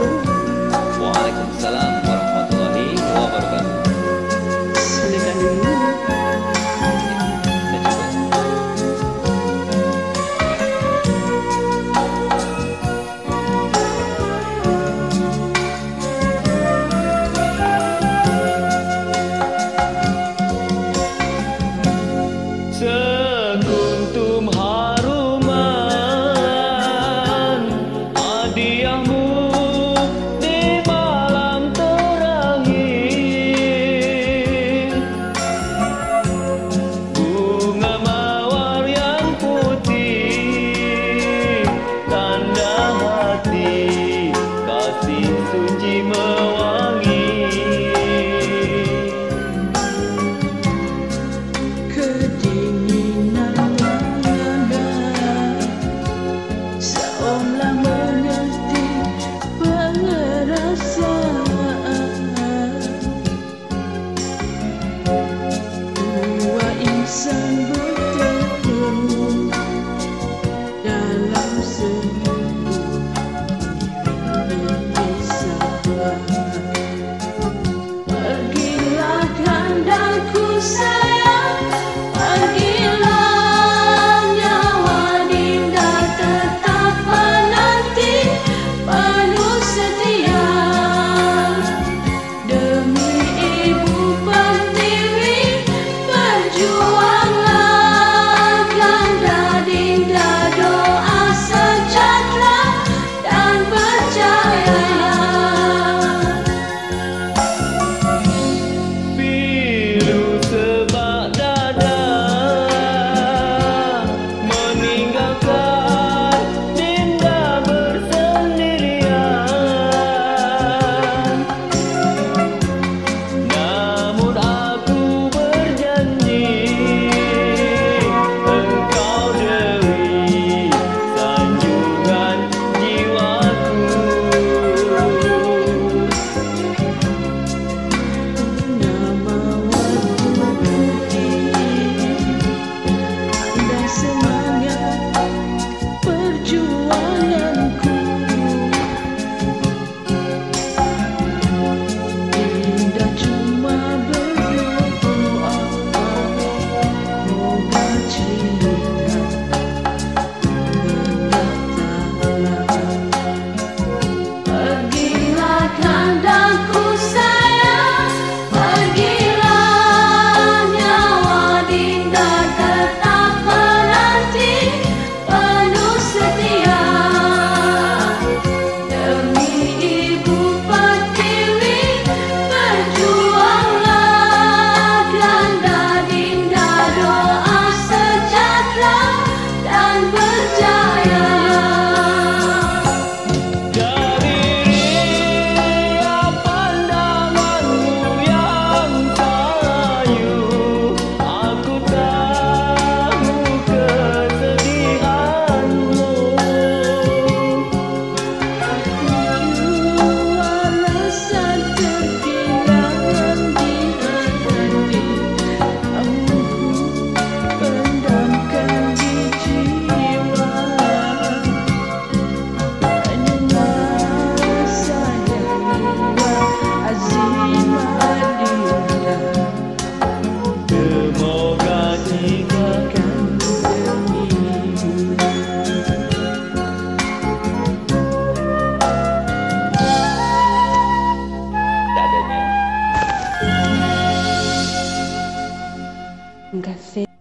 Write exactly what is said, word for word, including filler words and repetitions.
Waalaikumsalam warahmatullahi wabarakatuh. Silakan dulu. Ya, saya coba. Sekuntum haruman hadiahmu di malam terakhir, bunga mawar yang putih, tanda hati kasih suci mewangi. Kedinginan melanda seolah mengerti perasaan dua insan bertemu dalam sebuah berpisah. Pergilah kandaku sayang, pergilah nyawa dinda, tetap menanti penuh setia demi Ibu Pertiwi. Berjuanglah kanda dinda, doa sejahtera dan percayalah. Pilu sebab dada meninggalkan dinda bersendirian, namun aku berjanji engkau Dewi sanjungan jiwaku. Anda semangat perjuanganku, Dinda cuma berdoa moga cinta menyatakan. Pergilah kandaku sayang, pergilah nyawa dinda, tetap menanti penuh setia demi Ibu Pertiwi. Berjuanglah kanda dinda, doa sejahtera dan berjaya. Dari riak pandanganmu yang sayu, aku tahu kesedihanmu. Alasan terbilang di hati, kamu pendamkan di jiwa. Hanyalah sayang azimah dinda, Semoga jika kan demi dadanya enggak sih.